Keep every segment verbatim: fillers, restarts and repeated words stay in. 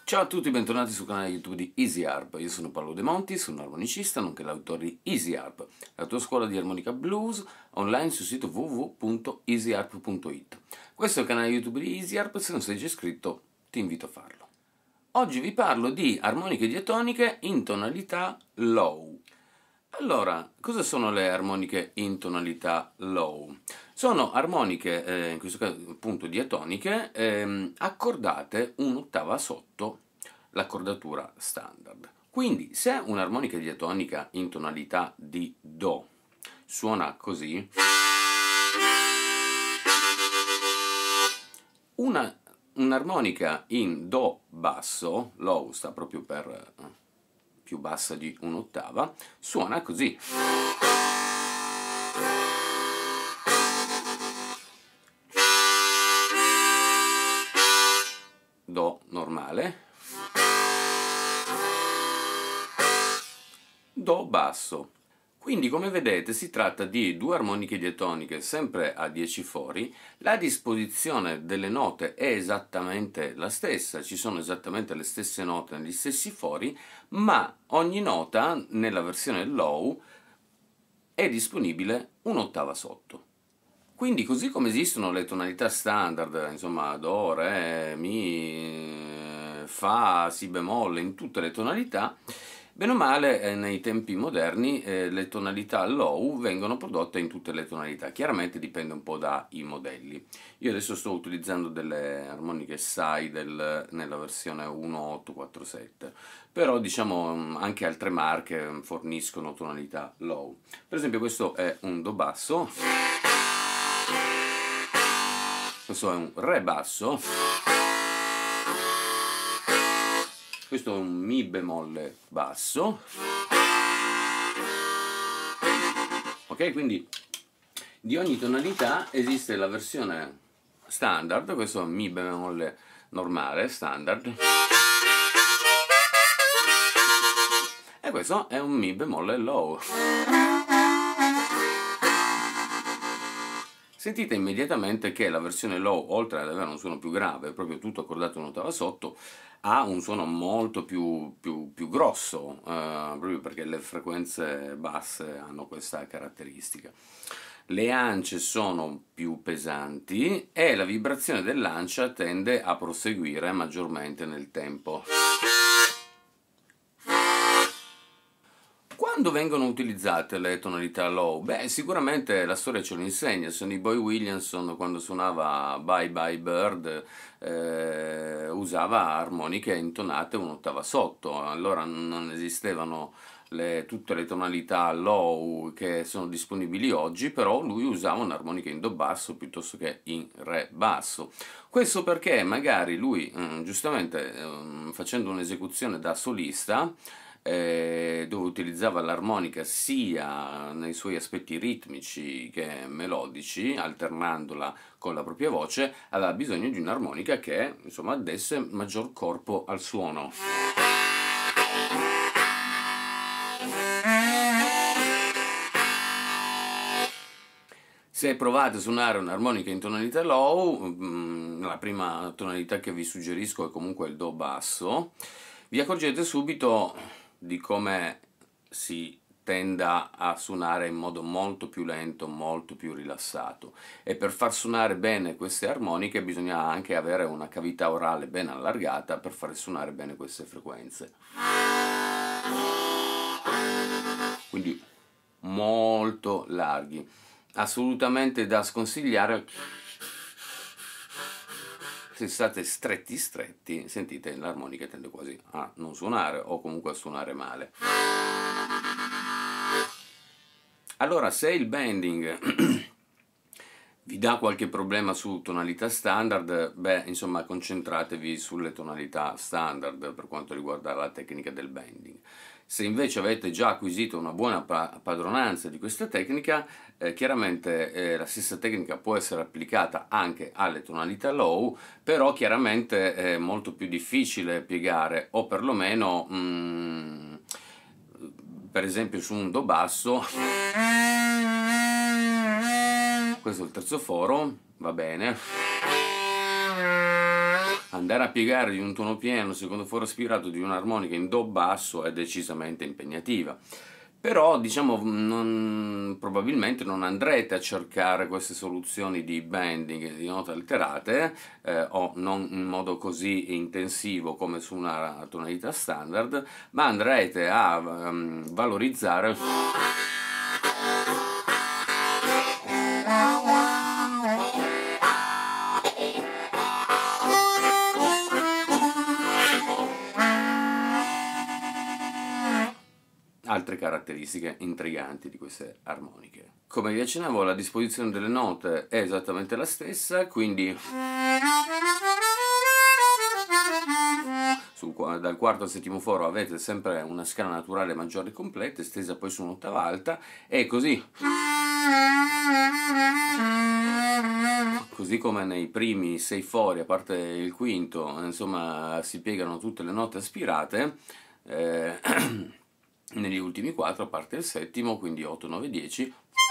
Ciao a tutti, bentornati sul canale YouTube di Easy Harp. Io sono Paolo De Monti, sono un armonicista nonché l'autore di Easy Harp, la tua scuola di armonica blues online sul sito w w w punto easy harp punto it. Questo è il canale YouTube di Easy Harp, se non sei già iscritto ti invito a farlo. Oggi vi parlo di armoniche diatoniche in tonalità low. Allora, cosa sono le armoniche in tonalità low? Sono armoniche, eh, in questo caso appunto diatoniche, ehm, accordate un'ottava sotto l'accordatura standard. Quindi se un'armonica diatonica in tonalità di Do suona così, una, un'armonica in Do basso, low sta proprio per più bassa di un'ottava, suona così. Do normale, Do basso. Quindi come vedete si tratta di due armoniche diatoniche sempre a dieci fori, la disposizione delle note è esattamente la stessa, ci sono esattamente le stesse note negli stessi fori, ma ogni nota nella versione low è disponibile un'ottava sotto. Quindi così come esistono le tonalità standard, insomma Do, Re, Mi, Fa, Si bemolle, in tutte le tonalità, bene o male eh, nei tempi moderni eh, le tonalità low vengono prodotte in tutte le tonalità, chiaramente dipende un po' dai modelli. Io adesso sto utilizzando delle armoniche Seidel nella versione uno otto quattro sette, però diciamo anche altre marche forniscono tonalità low. Per esempio questo è un Do basso, questo è un Re basso, questo è un Mi bemolle basso, ok? Quindi di ogni tonalità esiste la versione standard, questo è un Mi bemolle normale, standard, e questo è un Mi bemolle low. Sentite immediatamente che la versione low, oltre ad avere un suono più grave, proprio tutto accordato un'ottava sotto, ha un suono molto più, più, più grosso, eh, proprio perché le frequenze basse hanno questa caratteristica. Le ance sono più pesanti e la vibrazione dell'ancia tende a proseguire maggiormente nel tempo. Quando vengono utilizzate le tonalità low? Beh, sicuramente la storia ce lo insegna. Sonny Boy Williamson, quando suonava Bye Bye Bird, eh, usava armoniche intonate un'ottava sotto. Allora non esistevano le, tutte le tonalità low che sono disponibili oggi, però lui usava un'armonica in Do basso piuttosto che in Re basso. Questo perché magari lui, giustamente, facendo un'esecuzione da solista, Eh, dove utilizzava l'armonica sia nei suoi aspetti ritmici che melodici, alternandola con la propria voce, aveva bisogno di un'armonica che, insomma, desse maggior corpo al suono. Se provate a suonare un'armonica in tonalità low, la prima tonalità che vi suggerisco è comunque il Do basso, vi accorgete subito di come si tenda a suonare in modo molto più lento, molto più rilassato, e per far suonare bene queste armoniche bisogna anche avere una cavità orale ben allargata per far suonare bene queste frequenze. Quindi molto larghi, assolutamente da sconsigliare. Se state stretti stretti, sentite, l'armonica tende quasi a non suonare o comunque a suonare male. Allora, se il bending vi dà qualche problema su tonalità standard, beh, insomma, concentratevi sulle tonalità standard per quanto riguarda la tecnica del bending. Se invece avete già acquisito una buona padronanza di questa tecnica, eh, chiaramente eh, la stessa tecnica può essere applicata anche alle tonalità low, però chiaramente è molto più difficile piegare, o perlomeno, mm, per esempio su un Do basso, questo è il terzo foro, va bene, andare a piegare di un tono pieno secondo foro aspirato di un'armonica in do basso è decisamente impegnativa. Però diciamo non, probabilmente non andrete a cercare queste soluzioni di bending di note alterate eh, o non in modo così intensivo come su una tonalità standard, ma andrete a um, valorizzare altre caratteristiche intriganti di queste armoniche. Come vi accennavo, la disposizione delle note è esattamente la stessa, quindi sul, dal quarto al settimo foro avete sempre una scala naturale maggiore completa, estesa poi su un'ottava alta, e così. Così come nei primi sei fori, a parte il quinto, insomma, si piegano tutte le note aspirate, eh, negli ultimi quattro, a parte il settimo, quindi otto, nove, dieci,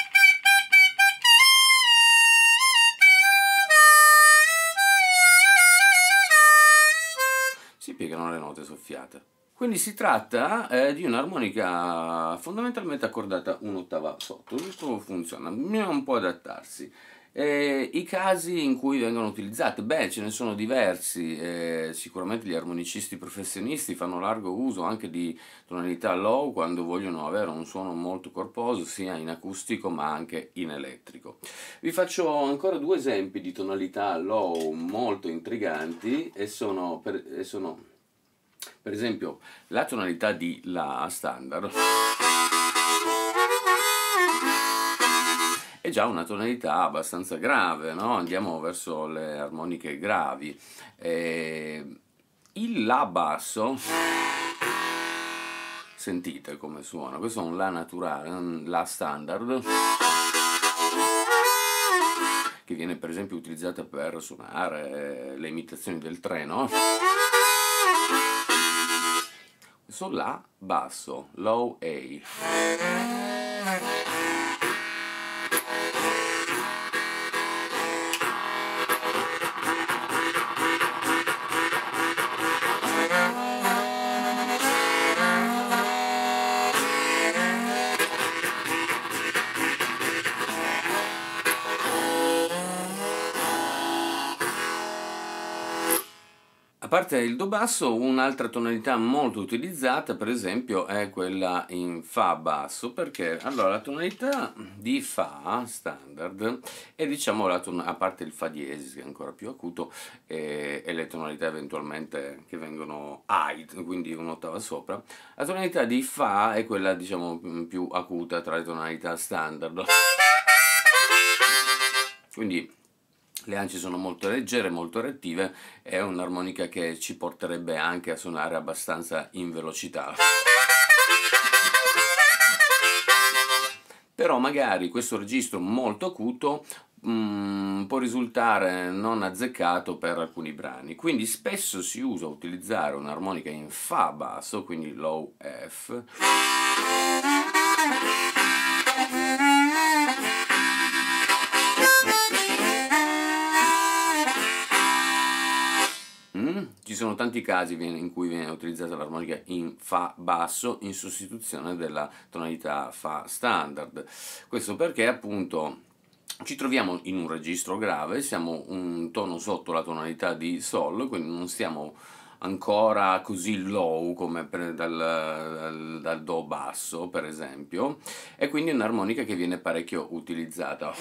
si piegano le note soffiate. Quindi si tratta eh, di un'armonica fondamentalmente accordata un'ottava sotto. Questo funziona, non può adattarsi. Eh, I casi in cui vengono utilizzate, beh, ce ne sono diversi. Eh, sicuramente gli armonicisti professionisti fanno largo uso anche di tonalità low quando vogliono avere un suono molto corposo, sia in acustico ma anche in elettrico. Vi faccio ancora due esempi di tonalità low molto intriganti e sono per, e sono, per esempio, la tonalità di La standard è già una tonalità abbastanza grave, no? Andiamo verso le armoniche gravi. Eh, il La basso, sentite come suona, questo è un La naturale, un La standard, che viene per esempio utilizzata per suonare le imitazioni del treno. Questo La basso, low A. A parte il do basso, un'altra tonalità molto utilizzata, per esempio, è quella in Fa basso, perché allora la tonalità di Fa standard è, diciamo, la ton- a parte il Fa diesis, che è ancora più acuto, e, e le tonalità eventualmente che vengono high, quindi un'ottava sopra, la tonalità di Fa è quella, diciamo, più acuta tra le tonalità standard. Quindi le ance sono molto leggere, molto reattive, è un'armonica che ci porterebbe anche a suonare abbastanza in velocità. Però magari questo registro molto acuto mh, può risultare non azzeccato per alcuni brani, quindi spesso si usa utilizzare un'armonica in Fa basso, quindi low F, Mm? Ci sono tanti casi in cui viene utilizzata l'armonica in Fa basso in sostituzione della tonalità Fa standard. Questo perché appunto ci troviamo in un registro grave, siamo un tono sotto la tonalità di Sol, quindi non stiamo ancora così low come per, dal, dal, dal Do basso, per esempio, e quindi è un'armonica che viene parecchio utilizzata.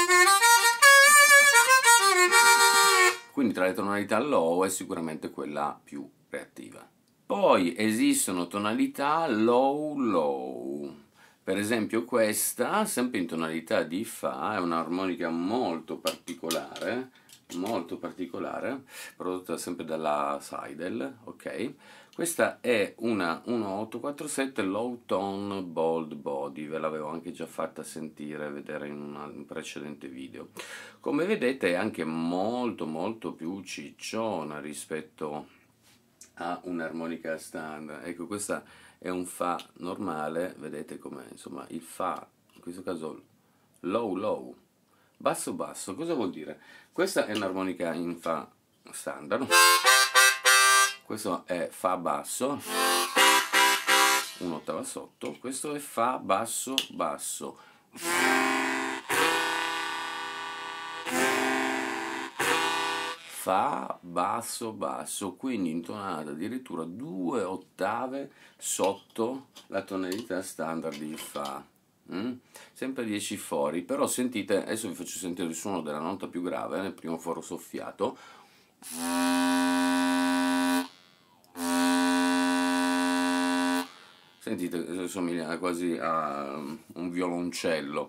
Quindi tra le tonalità low è sicuramente quella più reattiva. Poi esistono tonalità low low. Per esempio questa, sempre in tonalità di Fa, è un'armonica molto particolare, molto particolare, prodotta sempre dalla Seidel, ok? Questa è una otto quattro sette Low Tone Bold Body, ve l'avevo anche già fatta sentire, vedere in un precedente video. Come vedete è anche molto molto più cicciona rispetto a un'armonica standard. Ecco, questa è un Fa normale, vedete come insomma il Fa, in questo caso low low, basso basso. Cosa vuol dire? Questa è un'armonica in Fa standard, questo è Fa basso, un'ottava sotto, questo è Fa basso basso, Fa basso basso, quindi intonata addirittura due ottave sotto la tonalità standard di Fa. Mm? Sempre dieci fori, però sentite, adesso vi faccio sentire il suono della nota più grave nel primo foro soffiato. Sentite, somiglia quasi a un violoncello.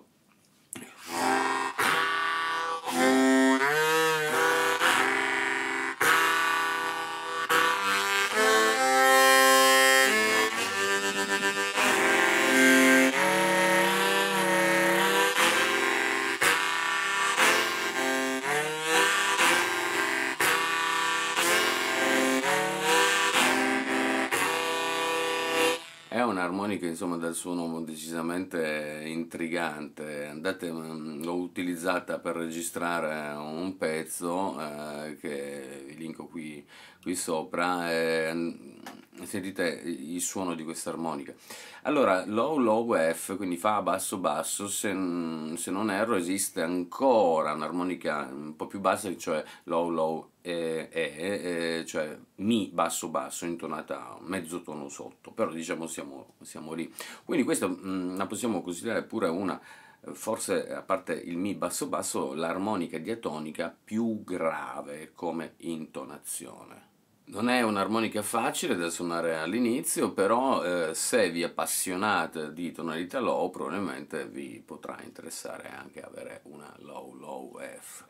È un'armonica, insomma, dal suono decisamente intrigante. Andate, l'ho utilizzata per registrare un pezzo eh, che vi linko qui, qui sopra. E, sentite il suono di questa armonica. Allora, low low F, quindi Fa basso basso, se, se non erro esiste ancora un'armonica un po' più bassa, cioè low low E, e, e, cioè Mi basso basso intonata a mezzo tono sotto, però diciamo siamo, siamo lì. Quindi questa mh, la possiamo considerare pure una, forse a parte il Mi basso basso, l'armonica diatonica più grave come intonazione. Non è un'armonica facile da suonare all'inizio, però eh, se vi appassionate di tonalità low probabilmente vi potrà interessare anche avere una low low F.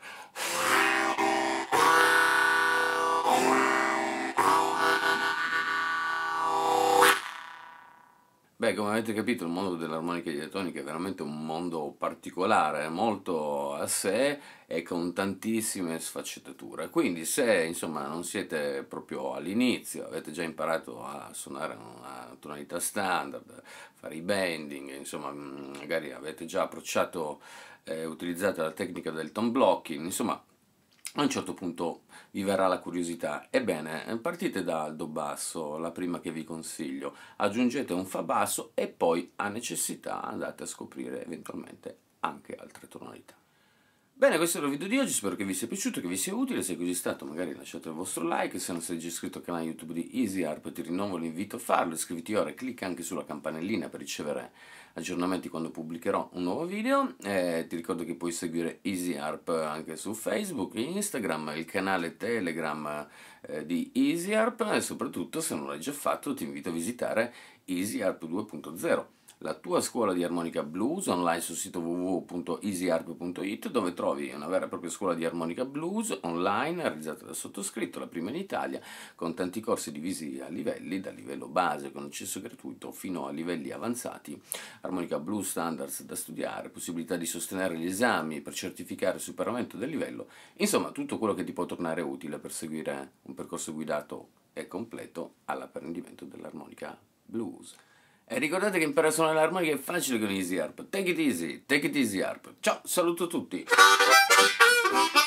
Beh, come avete capito, il mondo dell'armonica diatonica è veramente un mondo particolare, molto a sé e con tantissime sfaccettature. Quindi se insomma non siete proprio all'inizio, avete già imparato a suonare una tonalità standard, fare i bending, insomma magari avete già approcciato e eh, utilizzato la tecnica del tone blocking, insomma a un certo punto vi verrà la curiosità. Ebbene, partite dal Do basso, la prima che vi consiglio, aggiungete un Fa basso e poi a necessità andate a scoprire eventualmente anche altre tonalità. Bene, questo era il video di oggi, spero che vi sia piaciuto, che vi sia utile. Se è così stato magari lasciate il vostro like, se non siete già iscritto al canale YouTube di EasyHarp ti rinnovo l'invito a farlo, iscriviti ora e clicca anche sulla campanellina per ricevere aggiornamenti quando pubblicherò un nuovo video. Eh, ti ricordo che puoi seguire EasyHarp anche su Facebook, Instagram, il canale Telegram eh, di EasyHarp e soprattutto, se non l'hai già fatto, ti invito a visitare EasyHarp due punto zero. La tua scuola di armonica blues online sul sito w w w punto easyharp punto it, dove trovi una vera e propria scuola di armonica blues online realizzata dal sottoscritto, la prima in Italia, con tanti corsi divisi a livelli, dal livello base con accesso gratuito fino a livelli avanzati, armonica blues standards da studiare, possibilità di sostenere gli esami per certificare il superamento del livello, insomma tutto quello che ti può tornare utile per seguire un percorso guidato e completo all'apprendimento dell'armonica blues. E ricordate che imparare a suonare l'armonica è facile con EasyHarp. Take it easy, take it easy harp. Ciao, saluto tutti!